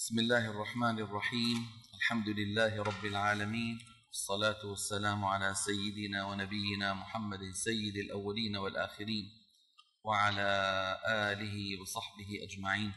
بسم الله الرحمن الرحيم. الحمد لله رب العالمين، والصلاة والسلام على سيدنا ونبينا محمد سيد الأولين والآخرين وعلى آله وصحبه أجمعين.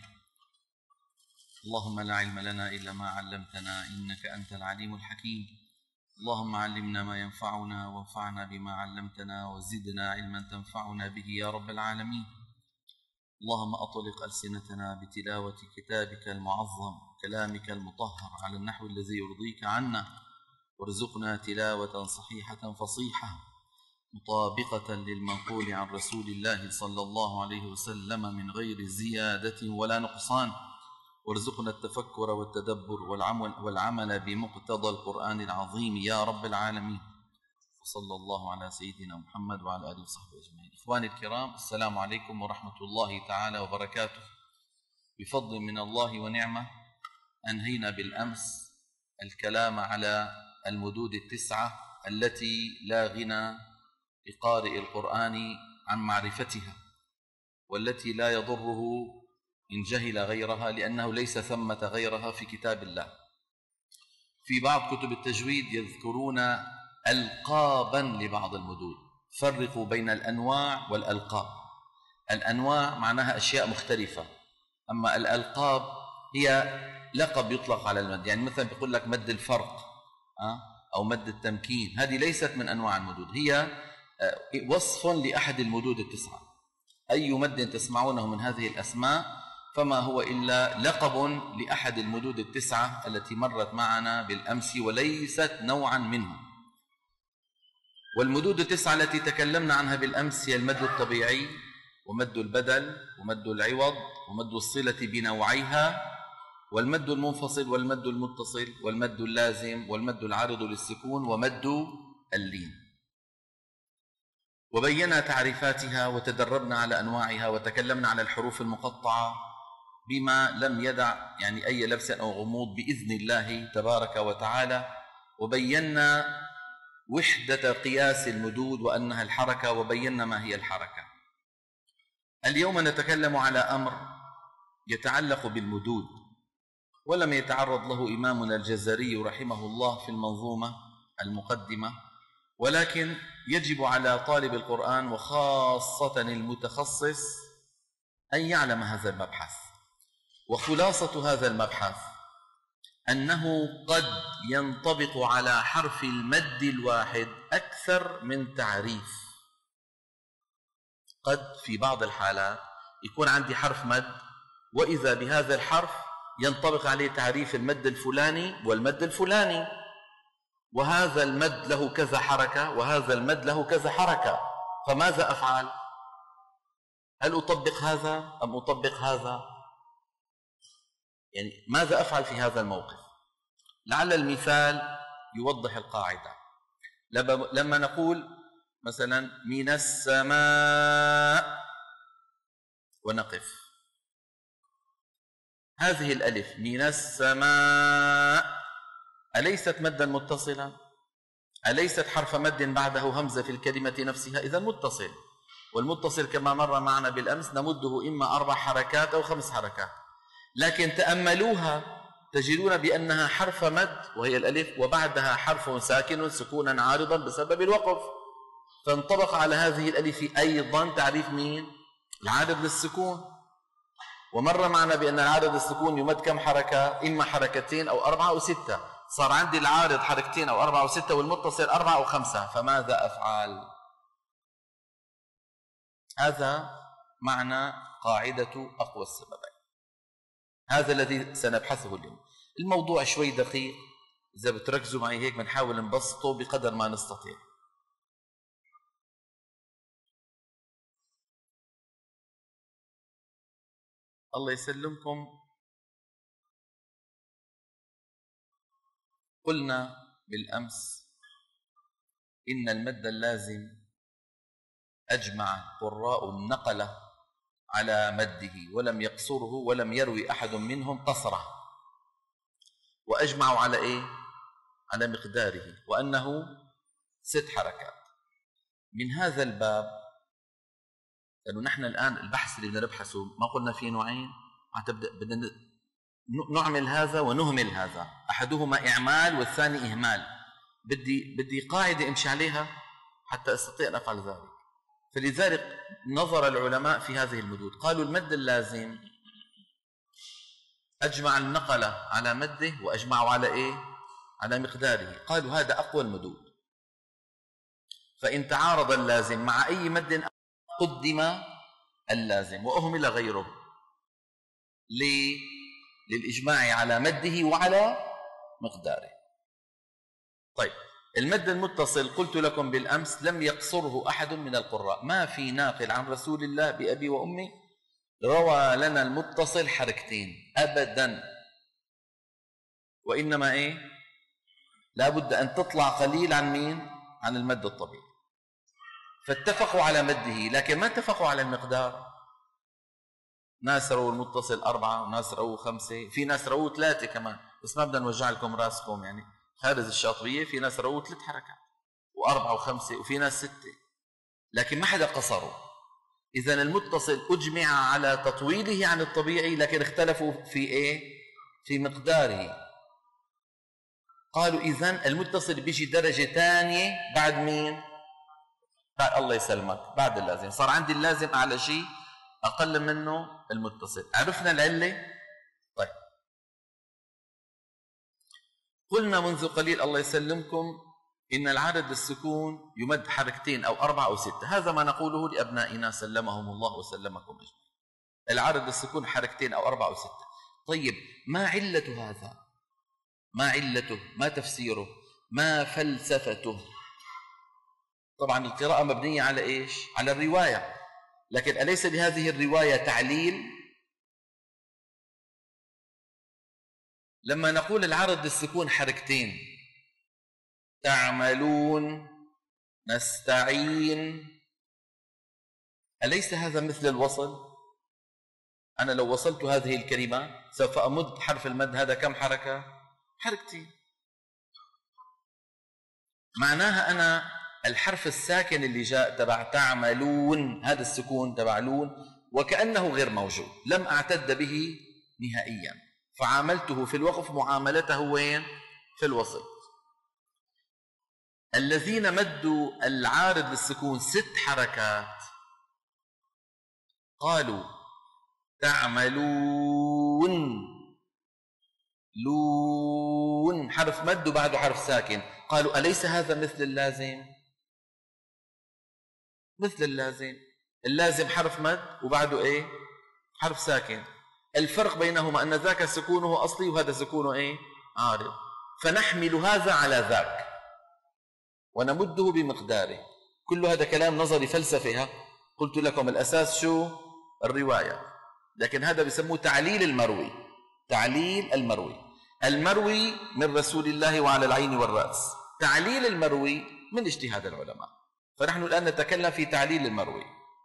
اللهم لا علم لنا إلا ما علمتنا إنك أنت العليم الحكيم. اللهم علمنا ما ينفعنا وانفعنا بما علمتنا وزدنا علما تنفعنا به يا رب العالمين. اللهم أطلق ألسنتنا بتلاوة كتابك المعظم كلامك المطهر على النحو الذي يرضيك عنا، وارزقنا تلاوة صحيحة فصيحة مطابقة للمنقول عن رسول الله صلى الله عليه وسلم من غير زيادة ولا نقصان، وارزقنا التفكر والتدبر والعمل بمقتضى القرآن العظيم يا رب العالمين. وصلى الله على سيدنا محمد وعلى آله وصحبه أجمعين. إخواني الكرام، السلام عليكم ورحمة الله تعالى وبركاته. بفضل من الله ونعمة أنهينا بالأمس الكلام على المدود التسعة التي لا غنى لقارئ القرآن عن معرفتها، والتي لا يضره إن جهل غيرها، لأنه ليس ثمة غيرها في كتاب الله. في بعض كتب التجويد يذكرون ألقابا لبعض المدود. فرقوا بين الأنواع والألقاب. الأنواع معناها أشياء مختلفة، أما الألقاب هي لقب يطلق على المد. يعني مثلا بيقول لك مد الفرق أو مد التمكين، هذه ليست من أنواع المدود، هي وصف لأحد المدود التسعة. أي مد تسمعونه من هذه الأسماء فما هو إلا لقب لأحد المدود التسعة التي مرت معنا بالأمس وليست نوعا منهم. والمدود التسعة التي تكلمنا عنها بالأمس هي المد الطبيعي، ومد البدل، ومد العوض، ومد الصلة بنوعيها، والمد المنفصل، والمد المتصل، والمد اللازم، والمد العارض للسكون، ومد اللين. وبينا تعريفاتها وتدربنا على أنواعها، وتكلمنا على الحروف المقطعة بما لم يدع يعني أي لبس أو غموض بإذن الله تبارك وتعالى. وبينا وحدة قياس المدود وأنها الحركة، وبينا ما هي الحركة. اليوم نتكلم على أمر يتعلق بالمدود، ولم يتعرض له إمامنا الجزري رحمه الله في المنظومة المقدمة، ولكن يجب على طالب القرآن وخاصة المتخصص أن يعلم هذا المبحث. وخلاصة هذا المبحث أنه قد ينطبق على حرف المد الواحد أكثر من تعريف. قد في بعض الحالات يكون عندي حرف مد، وإذا بهذا الحرف ينطبق عليه تعريف المد الفلاني والمد الفلاني، وهذا المد له كذا حركة وهذا المد له كذا حركة. فماذا أفعل؟ هل أطبق هذا أم أطبق هذا؟ يعني ماذا أفعل في هذا الموقف؟ لعل المثال يوضح القاعدة. لما نقول مثلا من السماء ونقف، هذه الألف من السماء أليست مدا متصلا؟ أليست حرف مد بعده همزة في الكلمة نفسها؟ إذا متصل، والمتصل كما مر معنا بالأمس نمده إما 4 حركات أو 5 حركات. لكن تأملوها تجدون بأنها حرف مد وهي الألف، وبعدها حرف ساكن سكونا عارضا بسبب الوقف، فانطبق على هذه الألف أيضا تعريف مين؟ العارض للسكون. ومر معنا بأن العارض للسكون يمد كم حركة؟ إما 2 حركات أو 4 أو 6. صار عندي العارض 2 حركات أو 4 أو 6، والمتصل 4 أو 5. فماذا أفعل؟ هذا معنى قاعدة أقوى السببين. هذا الذي سنبحثه اليوم. الموضوع شوي دقيق، إذا بتركزوا معي هيك بنحاول نبسطه بقدر ما نستطيع. الله يسلمكم. قلنا بالأمس إن المد اللازم أجمع قراء النقلة على مده ولم يقصره، ولم يروي أحد منهم قصره. وأجمعوا على إيه؟ على مقداره، وأنه 6 حركات. من هذا الباب، لأنه نحن الآن البحث اللي بدنا نبحثه ما قلنا فيه نوعين، بدنا نعمل هذا ونهمل هذا، أحدهما إعمال والثاني إهمال. بدي قاعدة أمشي عليها حتى أستطيع أن أفعل ذلك. فلذلك نظر العلماء في هذه المدود، قالوا المد اللازم أجمع النقل على مده وأجمعوا على إيه؟ على مقداره. قالوا هذا أقوى المدود، فإن تعارض اللازم مع أي مد قدم اللازم وأهمل غيره للإجماع على مده وعلى مقداره. طيب، المد المتصل قلت لكم بالأمس لم يقصره أحد من القراء، ما في ناقل عن رسول الله بأبي وأمي روى لنا المتصل حركتين أبدا، وإنما إيه؟ لابد أن تطلع قليل عن مين؟ عن المد الطبيعي. فاتفقوا على مده لكن ما اتفقوا على المقدار. ناس رووا المتصل 4، وناس رووا 5، في ناس رووا 3 كمان، بس ما بدنا نوجع لكم راسكم يعني خارج الشاطبية. في ناس رووا 3 حركات و4 و5، وفي ناس 6، لكن ما حدا قصره. إذا المتصل أجمع على تطويله عن الطبيعي لكن اختلفوا في إيه؟ في مقداره. قالوا إذن المتصل بيجي درجة ثانية بعد مين؟ بعد الله يسلمك، بعد اللازم. صار عندي اللازم أعلى شيء، أقل منه المتصل. عرفنا العلة؟ طيب، قلنا منذ قليل الله يسلمكم إن العارض للسكون يمد حركتين أو 4 أو 6. هذا ما نقوله لأبنائنا سلمهم الله وسلمكم أجمعين. العارض للسكون حركتين أو 4 أو 6. طيب، ما علة هذا؟ ما علته؟ ما تفسيره؟ ما فلسفته؟ طبعا القراءة مبنية على إيش؟ على الرواية، لكن أليس لهذه الرواية تعليل؟ لما نقول العرض للسكون حركتين، تعملون، نستعين، أليس هذا مثل الوصل؟ أنا لو وصلت هذه الكلمة سوف أمد حرف المد، هذا كم حركة؟ حركتين. معناها أنا الحرف الساكن اللي جاء تبع تعملون، هذا السكون تبع لون وكأنه غير موجود، لم أعتد به نهائيا، فعاملته في الوقف معاملته وين؟ في الوسط. الذين مدوا العارض للسكون 6 حركات قالوا تعملون، لون حرف مد وبعده حرف ساكن. قالوا أليس هذا مثل اللازم؟ مثل اللازم. اللازم حرف مد وبعده ايه؟ حرف ساكن. الفرق بينهما أن ذاك سكونه أصلي وهذا سكونه ايه؟ عارض. فنحمل هذا على ذاك ونمده بمقداره. كل هذا كلام نظري فلسفي. قلت لكم الأساس شو؟ الرواية، لكن هذا بيسموه تعليل المروي. تعليل المروي، المروي من رسول الله وعلى العين والرأس. تعليل المروي من اجتهاد العلماء، فنحن الآن نتكلم في تعليل المروي.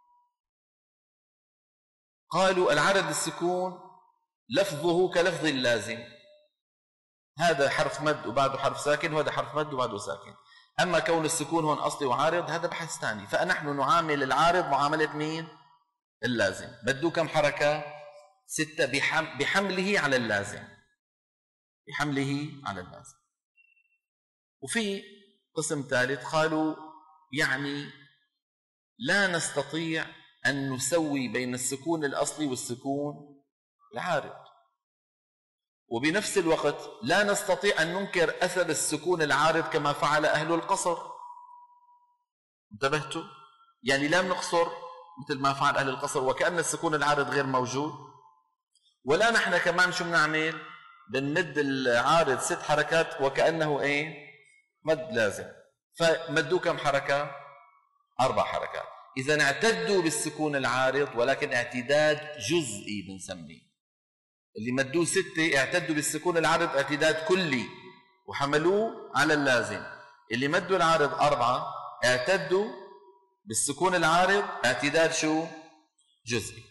قالوا العرض للسكون لفظه كلفظ اللازم، هذا حرف مد وبعده حرف ساكن، وهذا حرف مد وبعده ساكن. أما كون السكون هون أصلي وعارض هذا بحث ثاني. فنحن نعامل العارض معاملة مين؟ اللازم. بدو كم حركة؟ 6 بحمله على اللازم، بحمله على اللازم. وفي قسم ثالث قالوا يعني لا نستطيع أن نسوي بين السكون الأصلي والسكون العارض، وبنفس الوقت لا نستطيع أن ننكر أثر السكون العارض كما فعل أهل القصر. انتبهتوا؟ يعني لا نقصر مثل ما فعل أهل القصر وكأن السكون العارض غير موجود، ولا نحن كمان شو بنعمل؟ بنمد العارض 6 حركات وكأنه ايه؟ مد لازم. فمدوا كم حركة؟ 4 حركات. إذا اعتدوا بالسكون العارض ولكن اعتداد جزئي بنسميه. اللي مدوه 6 اعتدوا بالسكون العارض اعتداد كلي وحملوه على اللازم. اللي مدوا العارض 4 اعتدوا بالسكون العارض اعتداد شو؟ جزئي.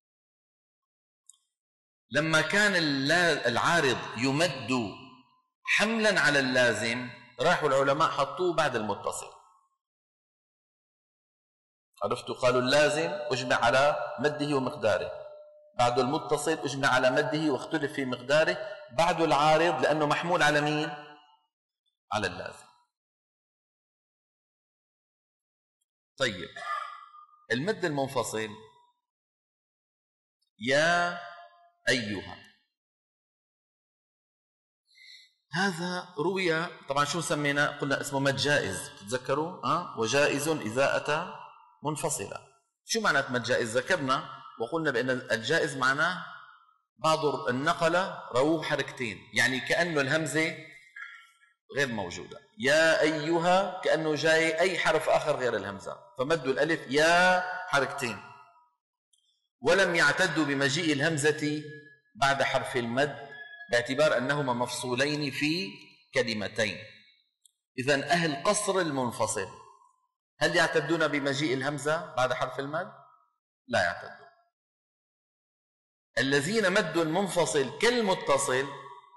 لما كان العارض يمد حملا على اللازم راحوا العلماء حطوه بعد المتصل. عرفتوا؟ قالوا اللازم أجمع على مده ومقداره، بعده المتصل اجمع على مده واختلف في مقداره، بعده العارض لأنه محمول على مين؟ على اللازم. طيب المد المنفصل يا أيها، هذا روي طبعا شو سمينا؟ قلنا اسمه مد جائز، تتذكروا؟ وجائز إذا أتى منفصلا. شو معنى مد جائز؟ ذكرنا وقلنا بأن الجائز معناه بعض النقلة رووه حركتين، يعني كأنه الهمزة غير موجودة. يا أيها كأنه جاي أي حرف آخر غير الهمزة، فمدوا الألف يا حركتين، ولم يعتدوا بمجيء الهمزة بعد حرف المد باعتبار أنهما مفصولين في كلمتين. إذن أهل قصر المنفصل هل يعتدون بمجيء الهمزة بعد حرف المد؟ لا يعتدون. الذين مدوا المنفصل كالمتصل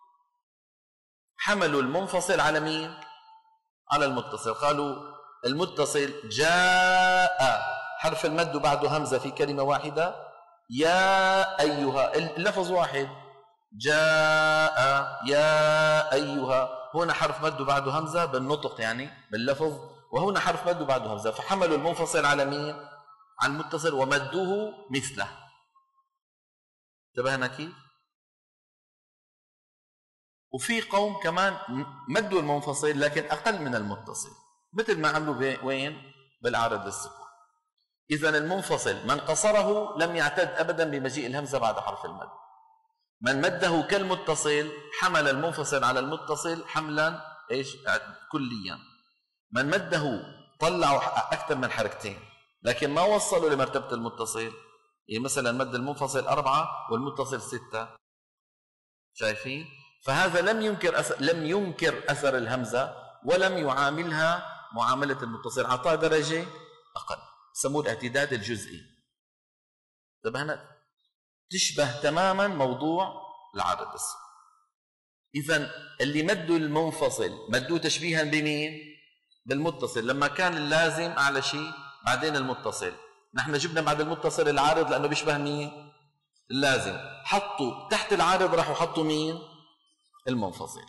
حملوا المنفصل على مين؟ على المتصل. قالوا المتصل جاء حرف المد بعده همزة في كلمة واحدة، يا أيها اللفظ واحد، جاء يا أيها، هنا حرف مد بعده همزة بالنطق يعني باللفظ، وهنا حرف مد بعده همزة، فحملوا المنفصل على مين؟ على المتصل ومدوه مثله. انتبهنا كيف؟ وفي قوم كمان مدوا المنفصل لكن أقل من المتصل، مثل ما عملوا وين؟ بالعارض للسكون. إذن المنفصل من قصره لم يعتد أبدا بمجيء الهمزة بعد حرف المد. من مده كالمتصل حمل المنفصل على المتصل حملا ايش؟ كليا. من مده طلعوا أكثر من حركتين لكن ما وصلوا لمرتبة المتصل، يعني مثلا مد المنفصل 4 والمتصل 6، شايفين؟ فهذا لم ينكر أثر الهمزة ولم يعاملها معاملة المتصل، أعطاه درجة أقل، يسموه الاعتداد الجزئي. انتبهنا؟ تشبه تماما موضوع العارض السكون. إذن اللي مدوا المنفصل مدوه تشبيها بمين؟ بالمتصل، لما كان اللازم أعلى شيء بعدين المتصل. نحن جبنا بعد المتصل العارض لأنه بيشبه مين؟ اللازم، حطوا تحت العارض راحوا حطوا مين؟ المنفصل.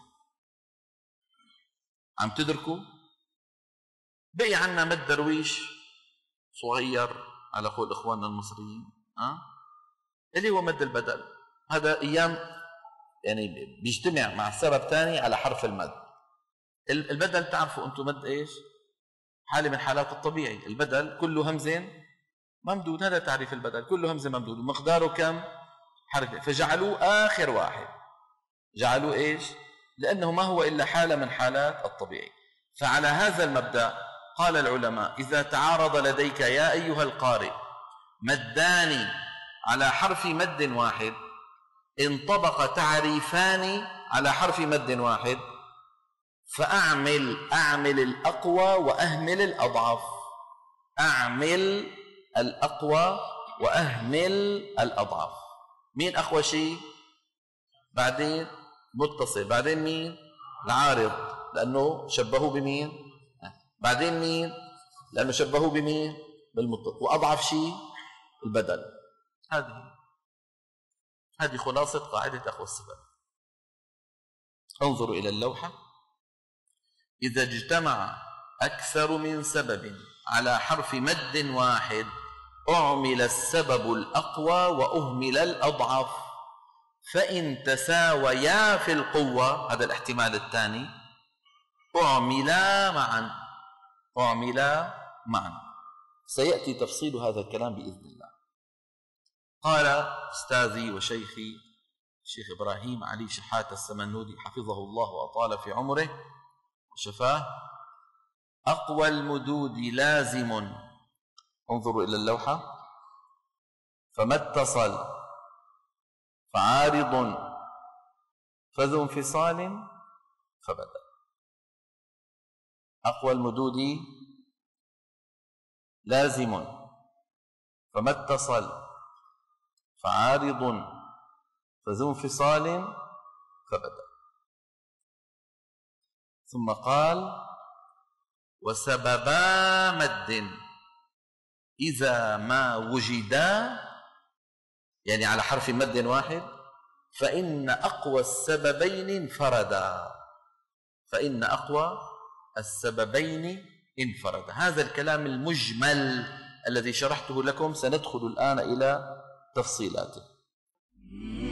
عم تدركوا؟ بقي عنا مد درويش صغير على قول إخواننا المصريين، اللي هو مد البدل. هذا أيام يعني بيجتمع مع سبب ثاني على حرف المد. البدل تعرفوا أنتم مد إيش؟ حالة من حالات الطبيعي، البدل كله همزة ممدود، هذا تعريف البدل، كله همزة ممدود، ومقداره كم؟ حركة، فجعلوه آخر واحد. جعلوه إيش؟ لأنه ما هو إلا حالة من حالات الطبيعي. فعلى هذا المبدأ قال العلماء إذا تعارض لديك يا أيها القارئ مدان على حرف مد واحد، انطبق تعريفان على حرف مد واحد، فأعمل الأقوى وأهمل الأضعف. أعمل الأقوى وأهمل الأضعف. مين أقوى شيء؟ بعدين متصل، بعدين مين؟ العارض لأنه شبهوا بمين؟ بعدين مين؟ لأنه شبهوا بمين؟ بالمتصل. وأضعف شيء البدل. هذه خلاصة قاعدة أخو السبب. انظروا إلى اللوحة. إذا اجتمع أكثر من سبب على حرف مد واحد أعمل السبب الأقوى وأهمل الأضعف، فإن تساويا في القوة، هذا الاحتمال الثاني، أعملا معا. سيأتي تفصيل هذا الكلام بإذن الله. قال أستاذي وشيخي الشيخ إبراهيم علي شحاتة السمنودي حفظه الله وأطال في عمره وشفاه: أقوى المدود لازم، انظروا إلى اللوحة، فما اتصل فعارض فذو انفصال فبدل. أقوى المدود لازم فما اتصل فعارض فذو انفصال فبدل. ثم قال: وسببا مد إذا ما وجدا، يعني على حرف مد واحد. فإن أقوى السببين انفردا، فإن أقوى السببين انفردا. هذا الكلام المجمل الذي شرحته لكم سندخل الآن إلى تفصيلاته.